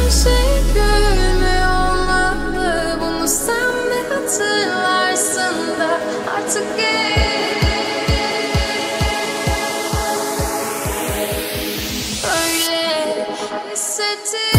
her şey gülmüyor olmalı. Bunu sen mi hatırlarsın da artık öyle hissettim.